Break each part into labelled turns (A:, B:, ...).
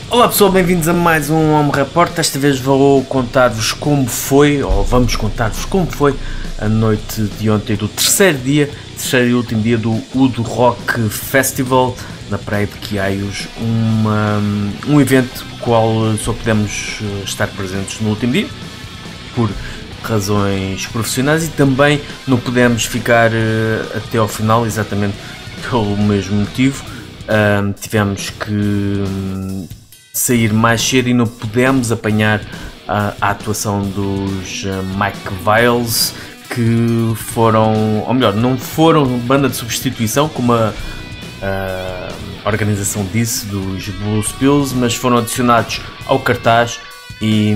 A: Olá pessoal, bem-vindos a mais um Home Report. Desta vez vou contar-vos como foi, ou vamos contar-vos como foi a noite de ontem do terceiro e último dia do Wood Rock Festival na praia de Quiaios, um evento qual só pudemos estar presentes no último dia por razões profissionais e também não pudemos ficar até ao final exatamente pelo mesmo motivo. Tivemos que sair mais cedo e não pudemos apanhar a atuação dos Mike Viles, que foram, ou melhor, não foram banda de substituição como a organização disse, dos Blue Spills, mas foram adicionados ao cartaz e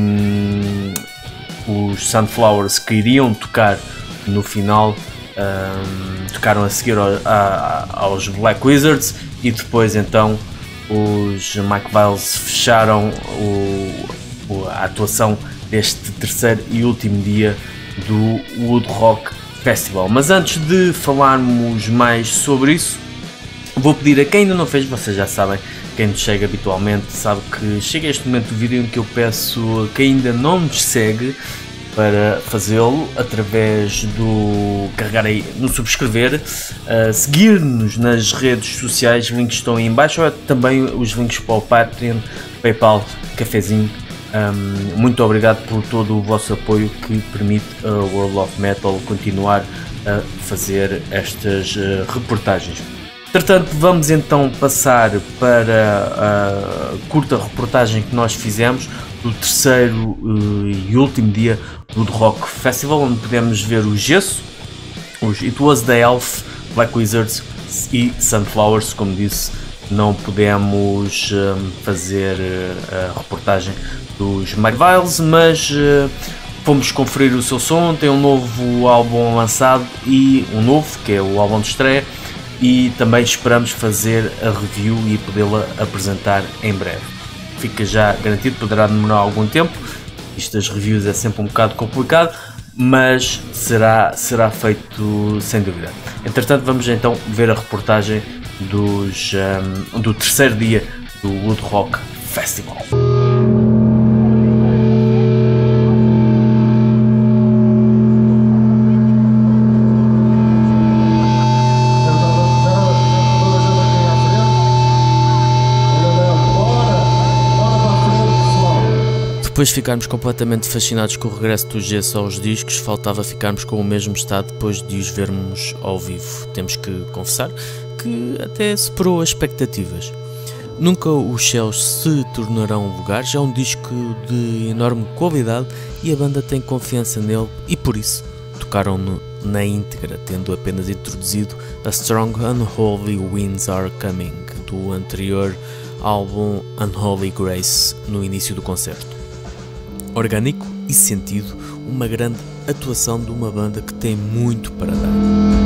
A: os Sunflowers que iriam tocar no final tocaram a seguir aos Black Wizards e depois então os Mike Viles fecharam a atuação deste terceiro e último dia do Wood Rock Festival. Mas antes de falarmos mais sobre isso, vou pedir a quem ainda não fez, vocês já sabem, quem nos segue habitualmente sabe que chega este momento do vídeo em que eu peço a quem ainda não nos segue para fazê-lo através do carregar aí no subscrever, seguir-nos nas redes sociais, os links estão aí em baixo, ou também os links para o Patreon, PayPal, cafezinho. Muito obrigado por todo o vosso apoio que permite a World of Metal continuar a fazer estas reportagens. Entretanto, vamos então passar para a curta reportagem que nós fizemos do terceiro e último dia do Rock Festival, onde podemos ver o gesso, os It Was The Elf, Black Wizards e Sunflowers. Como disse, não podemos fazer a reportagem dos Mike Viles, mas fomos conferir o seu som. Tem um novo álbum lançado e um novo, que é o álbum de estreia, e também esperamos fazer a review e podê-la apresentar em breve. Fica já garantido, poderá demorar algum tempo, isto das reviews é sempre um bocado complicado, mas será feito sem dúvida. Entretanto, vamos então ver a reportagem do terceiro dia do Wood Rock Festival. Depois de ficarmos completamente fascinados com o regresso do gesso aos discos, faltava ficarmos com o mesmo estado depois de os vermos ao vivo. Temos que confessar que até superou as expectativas. Nunca os céus se tornarão lugares, é um disco de enorme qualidade e a banda tem confiança nele e por isso tocaram-no na íntegra, tendo apenas introduzido a Strong Unholy Winds Are Coming do anterior álbum Unholy Grace no início do concerto. Orgânico e sentido, uma grande atuação de uma banda que tem muito para dar.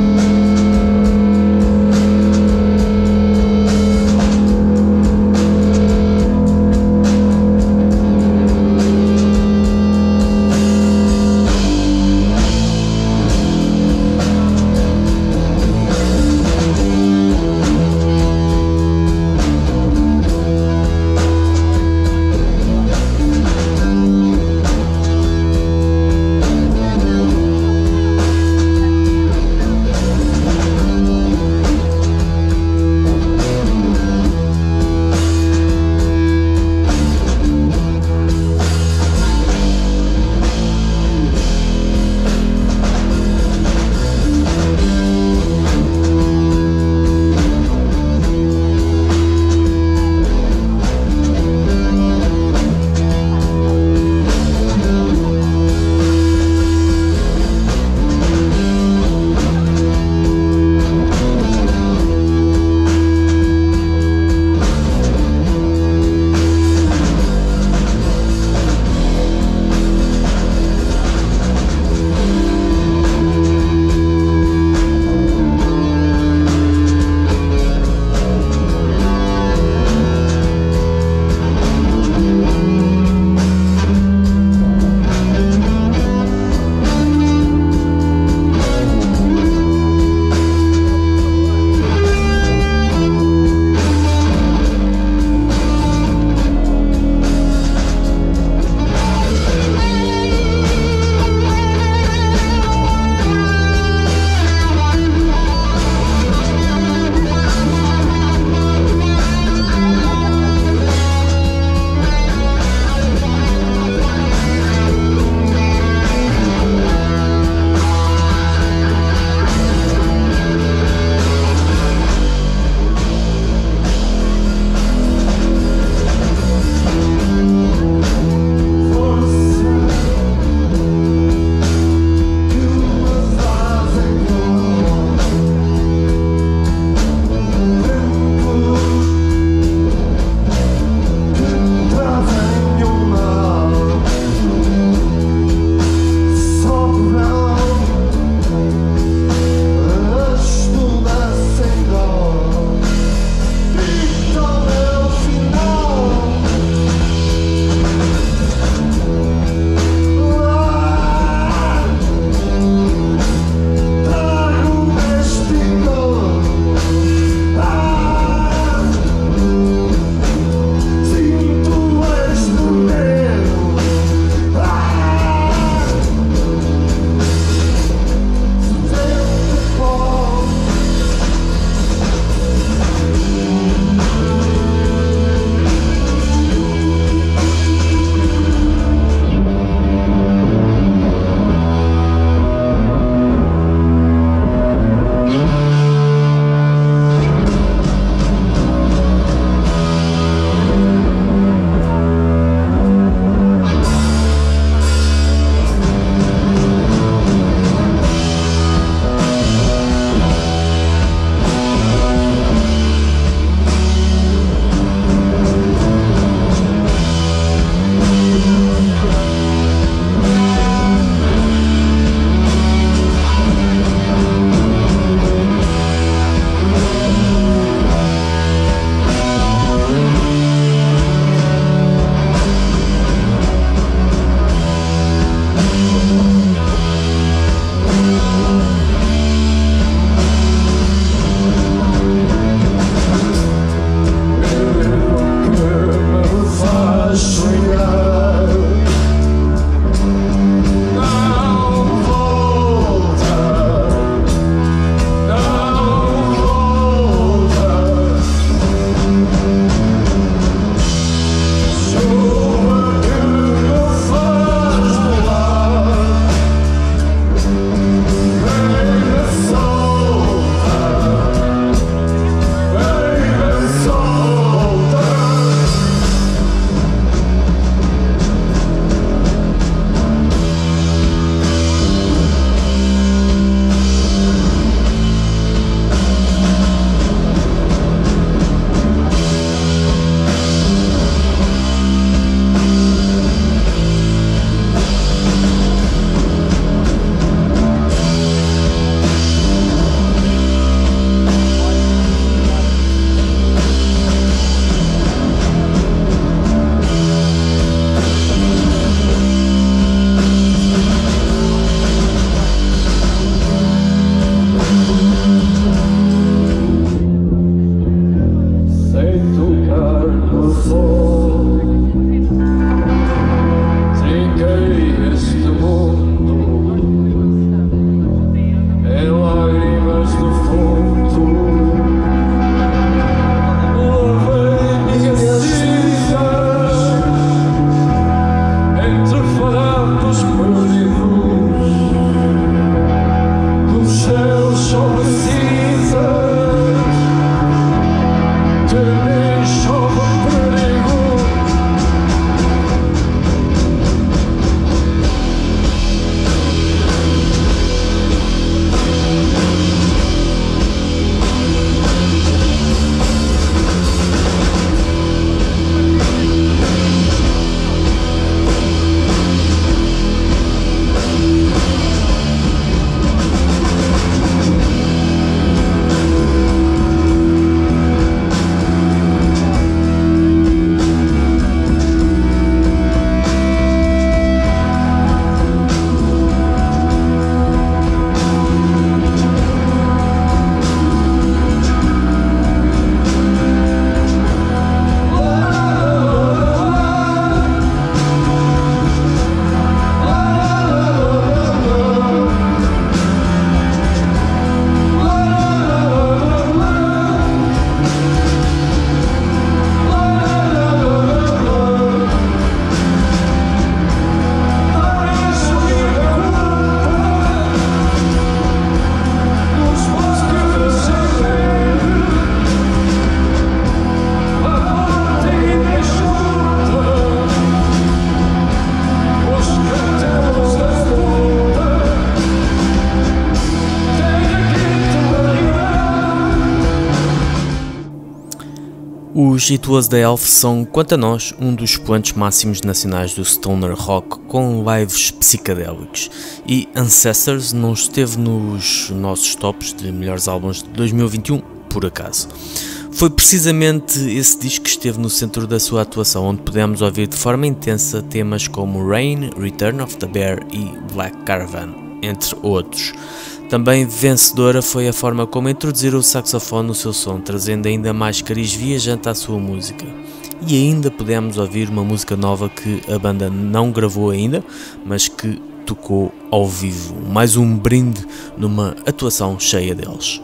A: Os It Was The Elf são, quanto a nós, um dos expoentes máximos nacionais do stoner rock com lives psicadélicos, e Ancestors não esteve nos nossos tops de melhores álbuns de 2021 por acaso. Foi precisamente esse disco que esteve no centro da sua atuação, onde pudemos ouvir de forma intensa temas como Rain, Return of the Bear e Black Caravan, entre outros. Também vencedora foi a forma como introduziram o saxofone no seu som, trazendo ainda mais cariz viajante à sua música. E ainda pudemos ouvir uma música nova que a banda não gravou ainda, mas que tocou ao vivo. Mais um brinde numa atuação cheia deles.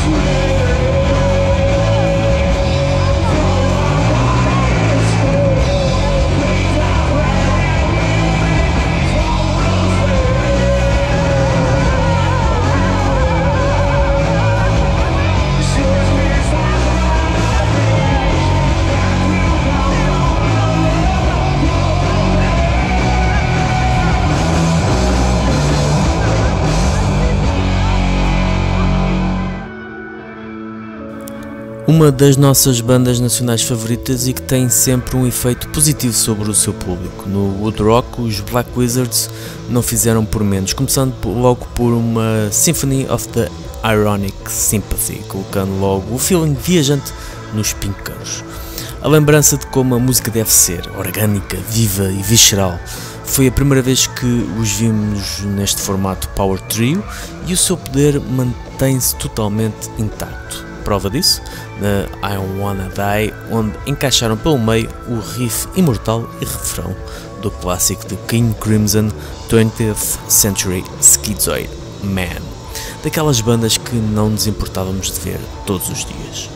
A: Uma das nossas bandas nacionais favoritas e que tem sempre um efeito positivo sobre o seu público. No Wood Rock, os Black Wizards não fizeram por menos, começando logo por uma Symphony of the Ironic Sympathy, colocando logo o feeling viajante nos pincaros. A lembrança de como a música deve ser, orgânica, viva e visceral. Foi a primeira vez que os vimos neste formato Power Trio e o seu poder mantém-se totalmente intacto. Prova disso na I Wanna Die, onde encaixaram pelo meio o riff imortal e refrão do clássico de King Crimson, 20th Century Schizoid Man, daquelas bandas que não nos importávamos de ver todos os dias.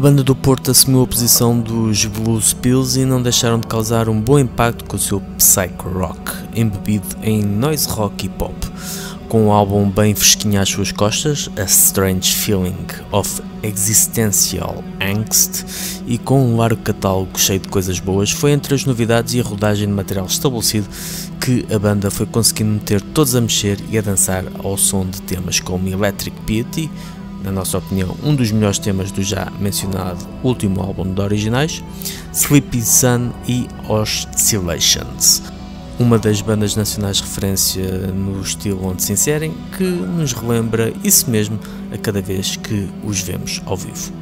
A: banda do Porto assumiu a posição dos Blues Pills e não deixaram de causar um bom impacto com o seu psych rock, embebido em noise rock e pop. Com um álbum bem fresquinho às suas costas, A Strange Feeling of Existential Angst, e com um largo catálogo cheio de coisas boas, foi entre as novidades e a rodagem de material estabelecido que a banda foi conseguindo meter todos a mexer e a dançar ao som de temas como Electric Beauty, na nossa opinião um dos melhores temas do já mencionado último álbum de originais, Sleepy Sun e Oscillations. Uma das bandas nacionais de referência no estilo onde se inserem, que nos relembra isso mesmo a cada vez que os vemos ao vivo.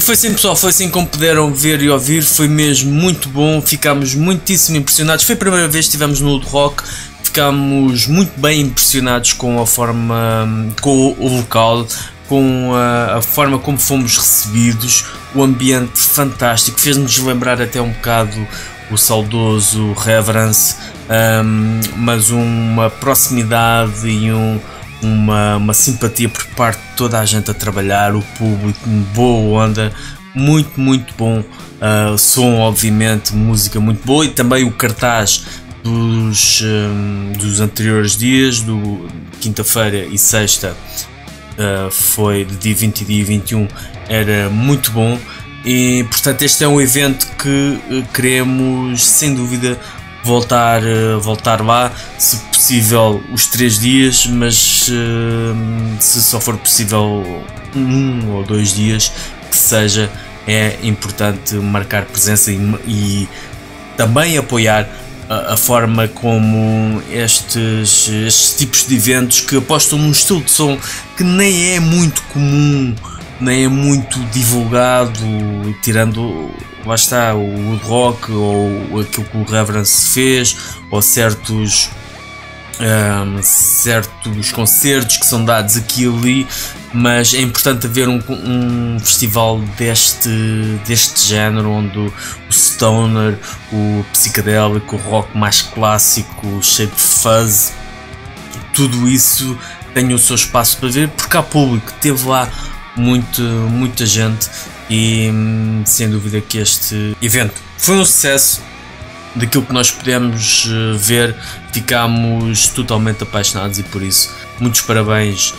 A: foi assim, pessoal, foi assim como puderam ver e ouvir, foi mesmo muito bom, ficámos muitíssimo impressionados, foi a primeira vez que estivemos no Old Rock, ficámos muito bem impressionados com a forma, com o local, com a forma como fomos recebidos, o ambiente fantástico, fez-nos lembrar até um bocado o saudoso Reverence, mas uma proximidade e uma simpatia por parte de toda a gente a trabalhar, o público, boa onda, muito bom, som obviamente, música muito boa, e também o cartaz dos anteriores dias, do quinta-feira e sexta, foi de dia 20 e dia 21, era muito bom, e portanto este é um evento que queremos sem dúvida voltar lá, se possível os 3 dias, mas se só for possível 1 ou 2 dias que seja, é importante marcar presença e também apoiar a forma como estes tipos de eventos que apostam num estilo de som que nem é muito comum, nem é muito divulgado, tirando, lá está, o Wood Rock ou aquilo que o Reverence fez, ou certos concertos que são dados aqui e ali, mas é importante haver um festival deste género, onde o stoner, o psicadélico, o rock mais clássico, cheio de fuzz, tudo isso tem o seu espaço para ver, porque há público, teve lá muita gente, e sem dúvida que este evento foi um sucesso. Daquilo que nós pudemos ver, ficámos totalmente apaixonados, e por isso muitos parabéns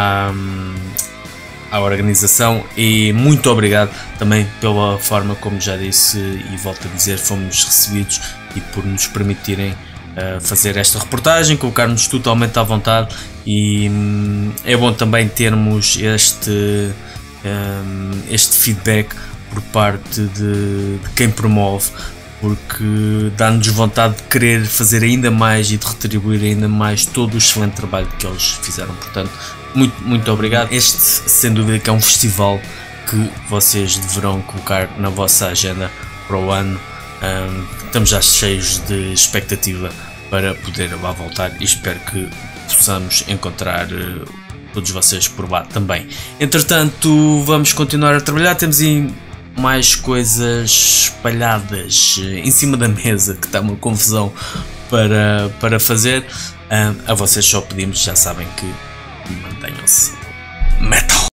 A: à organização, e muito obrigado também pela forma como já disse e volto a dizer, fomos recebidos, e por nos permitirem fazer esta reportagem, colocar-nos totalmente à vontade, e é bom também termos este feedback por parte de quem promove, porque dá-nos vontade de querer fazer ainda mais e de retribuir ainda mais todo o excelente trabalho que eles fizeram. Portanto, muito obrigado. Este, sem dúvida, que é um festival que vocês deverão colocar na vossa agenda para o ano. Estamos já cheios de expectativa para poder lá voltar, e espero que possamos encontrar todos vocês por lá também. Entretanto, vamos continuar a trabalhar, temos aí mais coisas espalhadas em cima da mesa, que está uma confusão para fazer. A vocês só pedimos, já sabem, que mantenham-se metal.